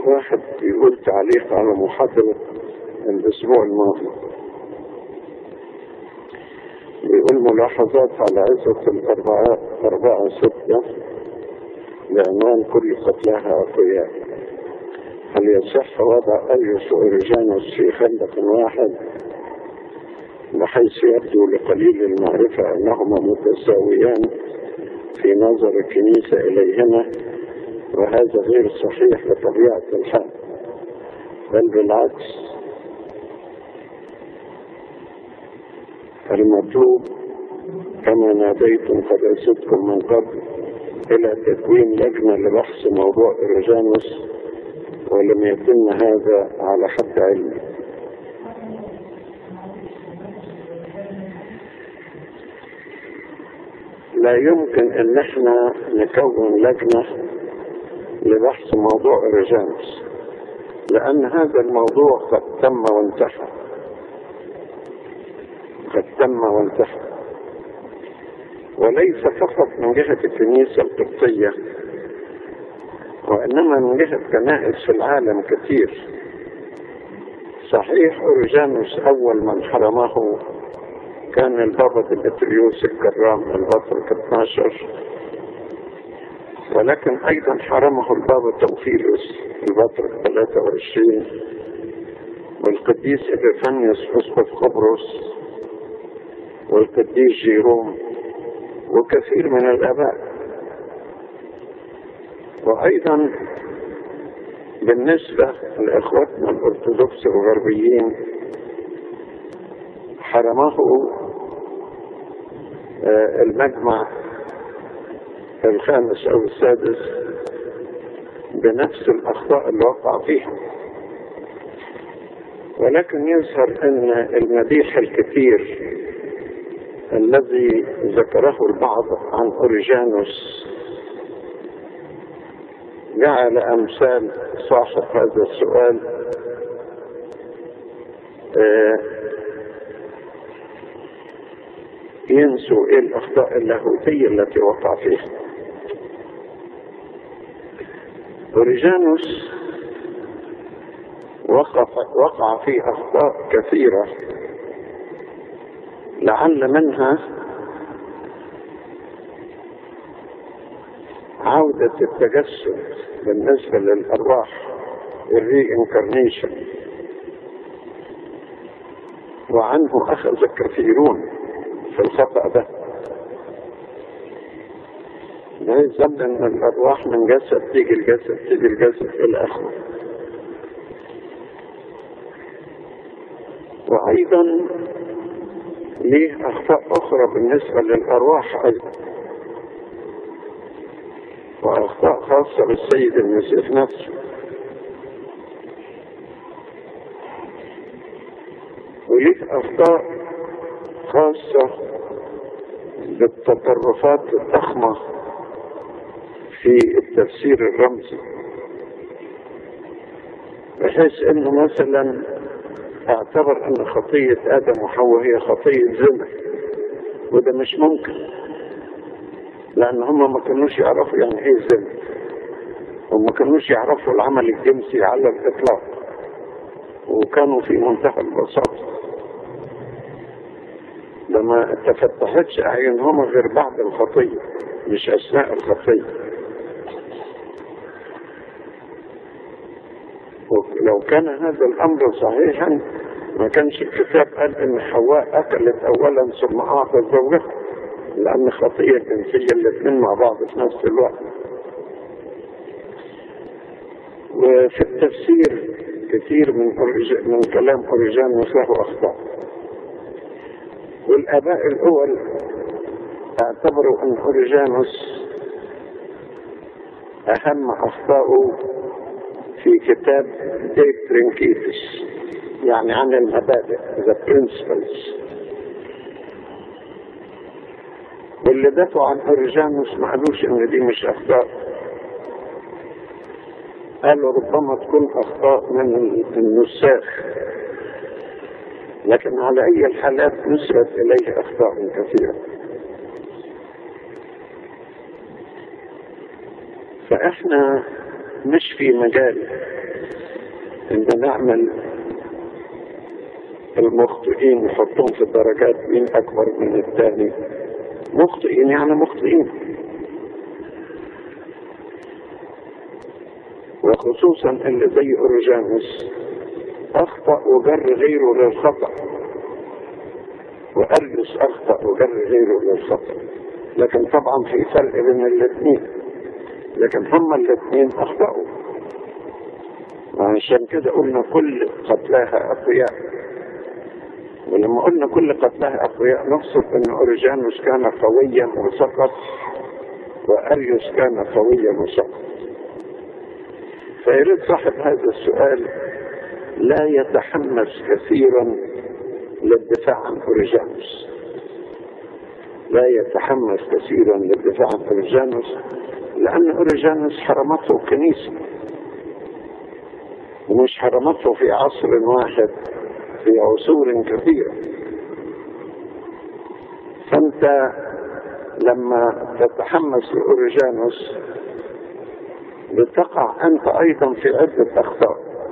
واحد يقول تعليق على محاضرة الأسبوع الماضي، بيقول ملاحظات على عزة الأربعة ستة بعنوان كل قتلاها أقوياء. هل يصح وضع أيوس وأوريجانوس في خندق واحد بحيث يبدو لقليل المعرفة أنهما متساويان في نظر الكنيسة إليهما، وهذا غير صحيح بطبيعة الحال، بل بالعكس المطلوب كما ناديتم قداستكم من قبل إلى تكوين لجنة لبحث موضوع أوريجانوس، ولم يتم هذا على حد علمي. لا يمكن ان احنا نكون لجنة لبحث موضوع أوريجانوس، لان هذا الموضوع قد تم وانتهى، وليس فقط من جهة الكنيسة القبطية، وإنما من جهة كنائس في العالم كثير. صحيح أوريجانوس أول من حرمه كان البابا ديمتريوس الكرام البطرك 12، ولكن أيضا حرمه البابا توفيلوس البطرك 23، والقديس إبيفانيوس أسقف قبرص، والقديس جيروم، وكثير من الآباء. وأيضا بالنسبة لإخوتنا الأرثوذكس الغربيين حرمه المجمع الخامس أو السادس بنفس الأخطاء اللي وقع فيها. ولكن يظهر أن المديح الكثير الذي ذكره البعض عن أوريجانوس جعل أمثال صاحب هذا السؤال ينسوا إيه الأخطاء اللاهوتية التي وقع فيها. أوريجانوس وقع في أخطاء كثيرة، لعل منها عودة التجسد بالنسبة للأرواح، الري-انكارنيشن، وعنه أخذ كثيرون في الخطأ ده. لا يظن أن الأرواح من جسد تيجي الجسد إلى آخره. وأيضا ليه أخطاء أخرى بالنسبة للأرواح أيضا، وأخطاء خاصة بالسيد المسيح نفسه. وليه أخطاء خاصة بالتطرفات الضخمة في التفسير الرمزي، بحيث أنه مثلا اعتبر أن خطية آدم وحواء هي خطية زنا، وده مش ممكن، لأن هم ما كانوش يعرفوا يعني إيه زنا، وما كانوش يعرفوا العمل الجنسي على الإطلاق، وكانوا في منتهى البساطة. لما تفتحتش أعينهم غير بعد الخطية، مش أثناء الخطية. ولو كان هذا الأمر صحيحا ما كانش الكتاب قال إن حواء أكلت أولا ثم أعطت زوجها، لأن خطية جنسية الاثنين مع بعض في نفس الوقت. وفي التفسير كثير من كلام أوريجانوس له أخطاء، والآباء الأول اعتبروا أن أوريجانوس أهم أخطاؤه في كتاب دي ترينكيتس، يعني عن المبادئ the principles. واللي دافعوا عن أوريجانوس ما قالوش إن دي مش أخطاء، قالوا ربما تكون أخطاء من النساخ، لكن على أي الحالات نسبت إليه أخطاء كثيرة. فإحنا مش في مجال ان نعمل المخطئين نحطهم في الدرجات مين اكبر من الثاني. مخطئين يعني مخطئين، وخصوصا اللي زي اورجانوس اخطأ وجر غيره للخطأ، وارجس اخطأ وجر غيره للخطأ، لكن طبعا في فرق بين الاثنين، لكن هما الاثنين اخطأوا، وعشان كده قلنا كل قتلاها اقوياء. ولما قلنا كل قتلاها اقوياء نقصد ان اورجانوس كان قويا وسقط، واريوس كان قويا وسقط. فيريد صاحب هذا السؤال لا يتحمس كثيرا للدفاع عن اورجانوس، لا يتحمس كثيرا للدفاع عن اورجانوس، لان اورجانوس حرمته الكنيسه، ومش حرمته في عصر واحد، في عصور كثيره. فانت لما تتحمس لاورجانوس بتقع انت ايضا في عده اخطاء.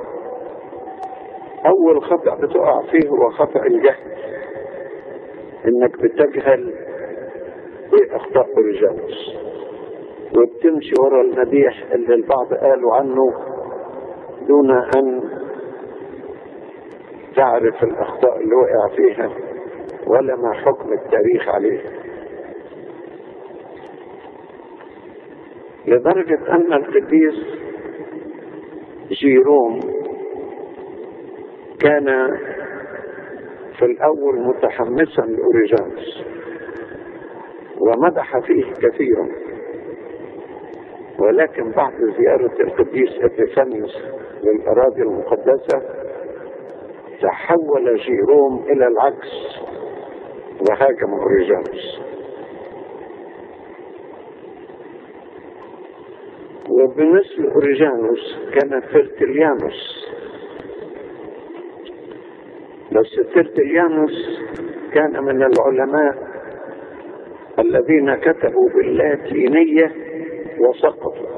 اول خطأ بتقع فيه هو خطأ الجهل، انك بتجهل ايه اخطاء اورجانوس، وبتمشي ورا المديح اللي البعض قالوا عنه دون ان تعرف الاخطاء اللي وقع فيها ولا ما حكم التاريخ عليه. لدرجة ان القديس جيروم كان في الاول متحمسا لاورجانوس ومدح فيه كثيرا، ولكن بعد زيارة القديس إبيفانيوس للأراضي المقدسة تحول جيروم إلى العكس وهاجم اورجانوس. وبمثل اورجانوس كان ترتليانوس، بس ترتليانوس كان من العلماء الذين كتبوا باللاتينية وسقطوا،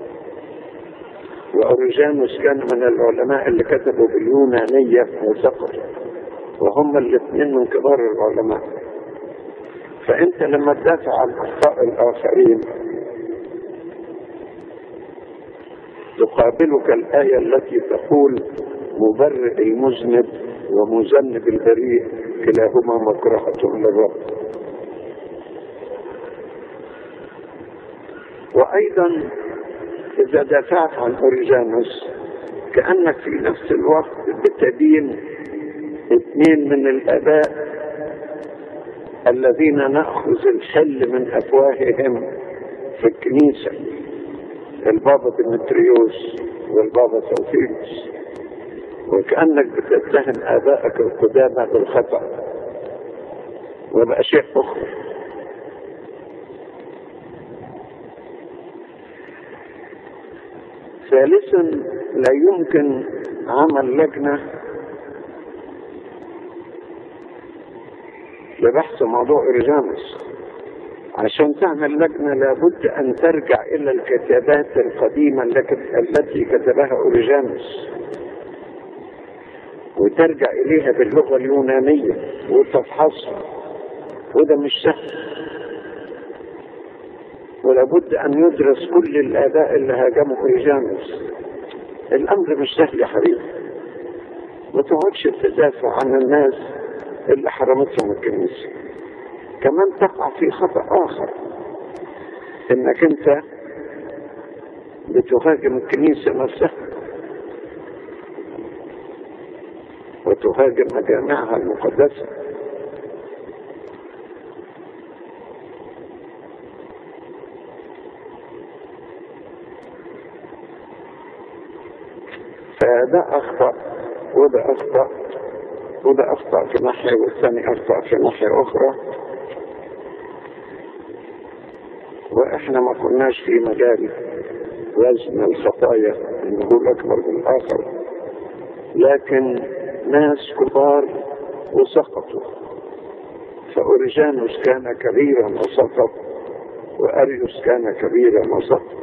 وأورجانوس كان من العلماء اللي كتبوا باليونانية وسقطوا، وهم الاثنين من كبار العلماء. فأنت لما تدافع عن أخطاء الآخرين تقابلك الآية التي تقول مبرئ المذنب ومذنب البريء كلاهما مكرهة للرب. وأيضا إذا دافعت عن أورجانوس كأنك في نفس الوقت بتدين اثنين من الآباء الذين نأخذ الحل من أفواههم في الكنيسة، البابا ديمتريوس والبابا توفيلوس، وكأنك بتتهم آبائك القدامى بالخطأ وبأشياء أخرى. ثالثا لا يمكن عمل لجنة لبحث موضوع اورجانوس. عشان تعمل لجنة لابد ان ترجع الى الكتابات القديمة التي كتبها اورجانوس وترجع اليها باللغة اليونانية وتفحصها، وده مش سهل. ولابد ان يدرس كل الاباء اللي هاجموا اورجانوس. الامر مش سهل يا حبيبي، ما تقعدش تدافع عن الناس اللي حرمتهم الكنيسه. كمان تقع في خطأ اخر، انك انت بتهاجم الكنيسه نفسها وتهاجم مجامعها المقدسه. فده أخطأ وده أخطأ وده أخطأ في ناحية والثاني أخطأ في ناحية أخرى، وإحنا ما كناش في مجال وزن الخطايا نقول أكبر من الآخر، لكن ناس كبار وسقطوا. فأورجانوس كان كبيرا وسقط، وأريوس كان كبيرا وسقط.